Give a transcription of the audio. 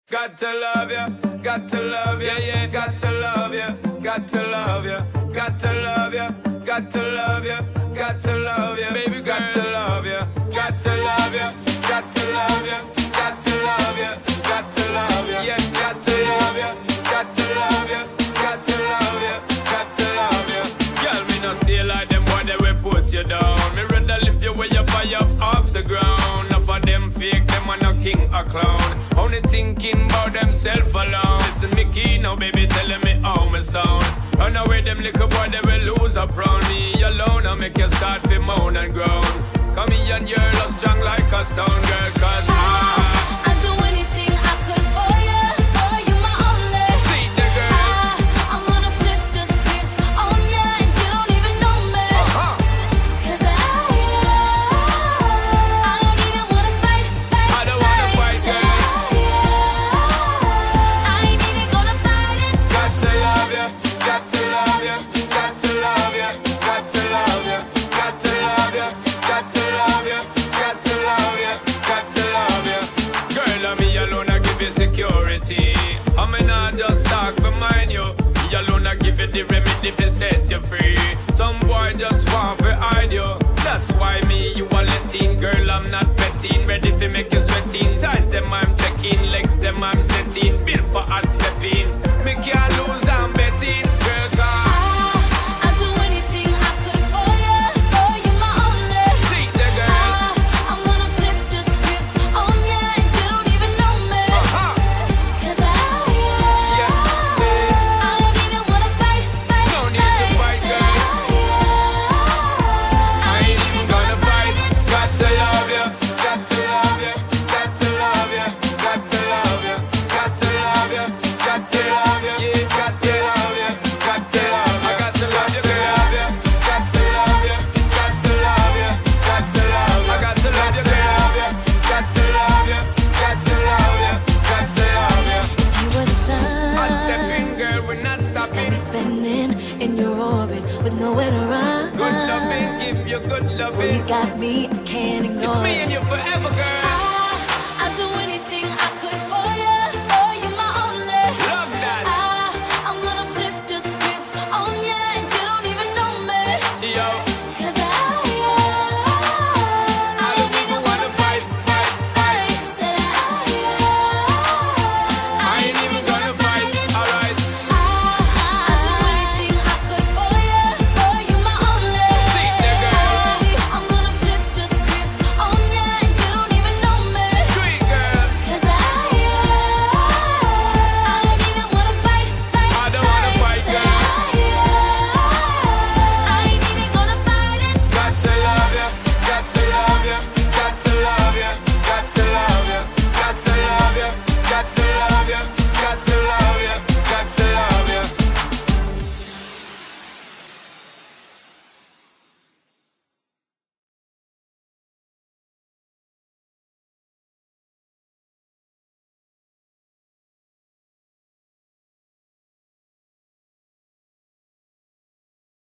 Got to love you, got to love you, yeah, got to love you, got to love you, got to love you, got to love you, got to love you, baby, got to love you, got to love you, got to love you, got to love you, got to love you, yeah, got to love you, got to love you, got to love you, got to love you. Girl, me no stay like them boy, they will put you down. Me rather lift you way up high up off the ground. Enough of them fake, them are no king or clown. Only thinking about themself alone. Listen me key now, baby, telling me how me sound. Run away, them little boy, they will lose up round me alone. I make you start to moan and groan. Come here and your love strong like a stone, girl, cause I'd do anything I could for you my only. See the girl. I'm gonna flip the script on ya and you don't even know me. Cause I don't even wanna fight. I don't wanna fight, girl. I ain't even gonna fight it. Got to love you, got to love you, got to love you, got to love you, got to love you, got to love you, got to love you, got to love you. Girl, I'm me alone, I give you security. I'm not just talk for mine, you. Me alone, I give you the remedy to set you free. Some boy just want to hide you. That's why me, you are letting. Girl, I'm not betting. Ready to make you sweating. Ties them, I'm checking. Legs them, I'm setting. Built for hard stepping. Me can't lose, I'm betting. Girl, cause I'd do anything I could for you my only. see the girl. I'm gonna flip the script on ya and you don't even know me. Cause Yeah, I don't even wanna fight. no need to fight, girl. I ain't even gonna fight. Got to love you, got to love you, got to love you, got to love you, got to love you, got to love you, yeah, got to love you, got to love you, got to love you, girl. Got to love you, got to love you, got to love you, I got to love you, girl. Got to love you, got to love you, got to love you. You were the sun. Hot stepping, girl, we're not stopping. Spinning in your orbit with nowhere to run. Good loving, give you good Well, loving. you got me, I can't ignore It's me it. and you forever, girl.